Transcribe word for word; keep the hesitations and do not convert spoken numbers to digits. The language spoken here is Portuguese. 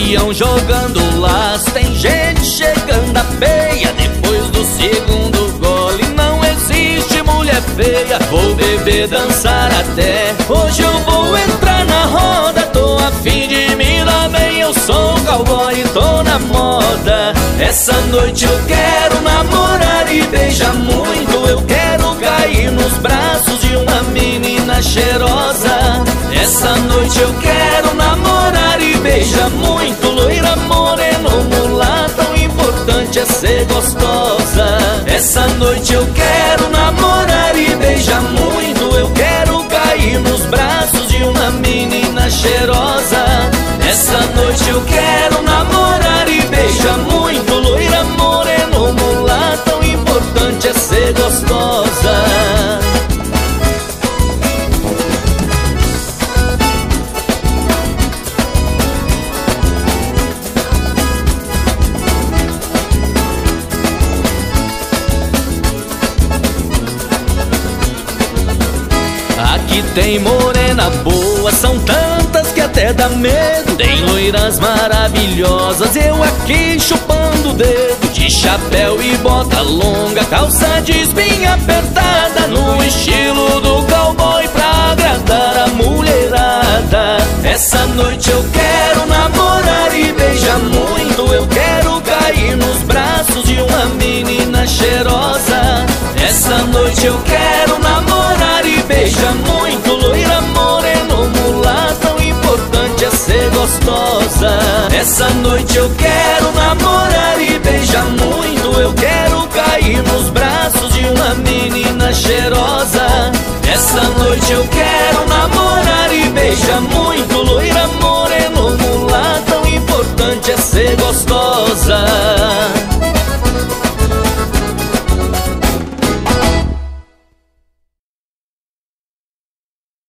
peão jogando laço, tem gente chegando a peia. Depois do segundo gole não existe mulher feia. Vou beber, dançar até, hoje eu vou entrar na roda. Tô a fim de me dar bem, eu sou cowboy e tô na moda. Essa noite eu quero namorar e beijar muito. Eu quero cair nos braços de uma menina cheirosa. Essa noite eu quero namorar e beijar muito. Loira, morena ou mulata, o importante é ser gostosa. Essa noite eu quero namorar e beijar muito. Eu quero cair nos braços de uma menina cheirosa. Essa noite eu quero namorar e beijar muito. Loira, morena ou mulata, o importante é ser gostosa. Aqui tem morena boa, são tantas que até dá medo. Tem loiras maravilhosas, eu aqui chupando o dedo. De chapéu e bota longa, calça jeans bem apertada, no estilo do cowboy pra agradar a mulherada. Essa noite eu quero namorar e beijar muito. Eu quero cair nos braços de uma menina cheirosa. Essa noite eu quero namorar e beijar muito. Loira, morena ou mulata, o importante é ser gostosa. Essa noite eu quero namorar e beijar muito. Eu quero cair nos braços de uma menina cheirosa. Essa noite eu quero